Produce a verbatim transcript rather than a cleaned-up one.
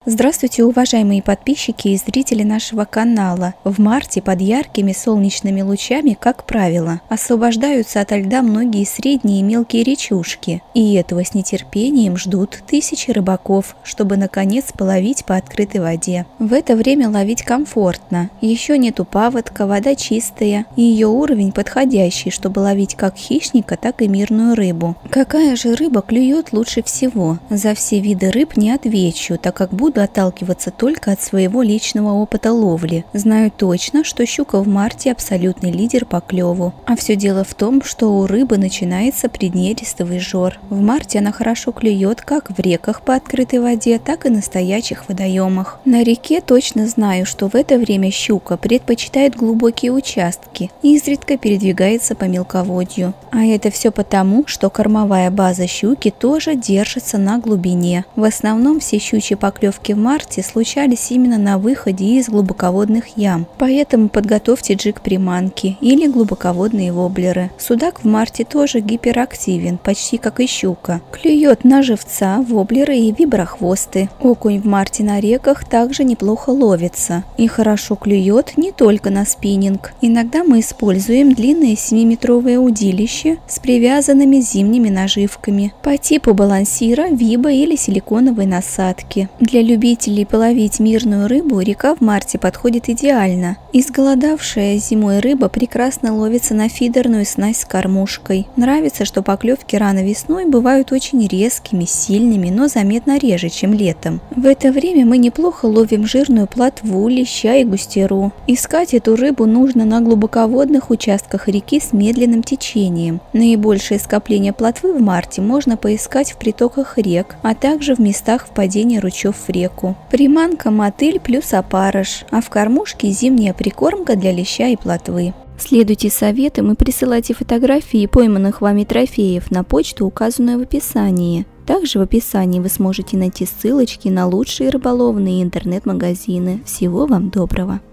Здравствуйте, уважаемые подписчики и зрители нашего канала. В марте под яркими солнечными лучами, как правило, освобождаются ото льда многие средние и мелкие речушки, и этого с нетерпением ждут тысячи рыбаков, чтобы наконец половить по открытой воде. В это время ловить комфортно, еще нету паводка, вода чистая, и ее уровень подходящий, чтобы ловить как хищника, так и мирную рыбу. Какая же рыба клюет лучше всего? За все виды рыб не отвечу, так как буду отталкиваться только от своего личного опыта ловли. Знаю точно, что щука в марте абсолютный лидер по клеву. А все дело в том, что у рыбы начинается преднерестовый жор. В марте она хорошо клюет как в реках по открытой воде, так и на стоячих водоемах. На реке точно знаю, что в это время щука предпочитает глубокие участки и изредка передвигается по мелководью. А это все потому, что кормовая база щуки тоже держится на глубине. В основном все щучьи поклевки в марте случались именно на выходе из глубоководных ям, поэтому подготовьте джиг-приманки или глубоководные воблеры. Судак в марте тоже гиперактивен, почти как и щука. Клюет на живца, воблеры и виброхвосты. Окунь в марте на реках также неплохо ловится и хорошо клюет не только на спиннинг. Иногда мы используем длинные семиметровые удилища с привязанными зимними наживками по типу балансира, виба или силиконовой насадки. Для любителей половить мирную рыбу река в марте подходит идеально. Изголодавшая зимой рыба прекрасно ловится на фидерную снасть с кормушкой. Нравится, что поклевки рано весной бывают очень резкими, сильными, но заметно реже, чем летом. В это время мы неплохо ловим жирную плотву, леща и густеру. Искать эту рыбу нужно на глубоководных участках реки с медленным течением. Наибольшее скопление плотвы в марте можно поискать в притоках рек, а также в местах впадения ручьев в реку. Приманка мотыль плюс опарыш, а в кормушке зимняя прикормка для леща и плотвы. Следуйте советам и присылайте фотографии пойманных вами трофеев на почту, указанную в описании. Также в описании вы сможете найти ссылочки на лучшие рыболовные интернет-магазины. Всего вам доброго!